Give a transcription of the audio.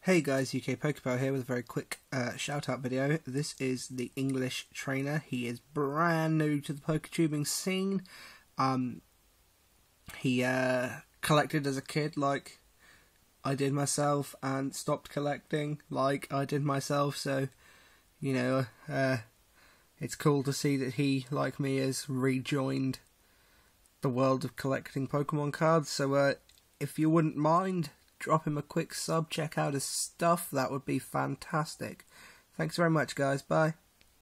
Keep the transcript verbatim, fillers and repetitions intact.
Hey guys, U K Pokeball here with a very quick uh, shout-out video. This is the English trainer. He is brand new to the Poketubing scene. Um, he uh, collected as a kid like I did myself and stopped collecting like I did myself, so, you know, uh, it's cool to see that he, like me, has rejoined the world of collecting Pokemon cards. So uh, if you wouldn't mind, drop him a quick sub, check out his stuff, that would be fantastic. Thanks very much guys, bye.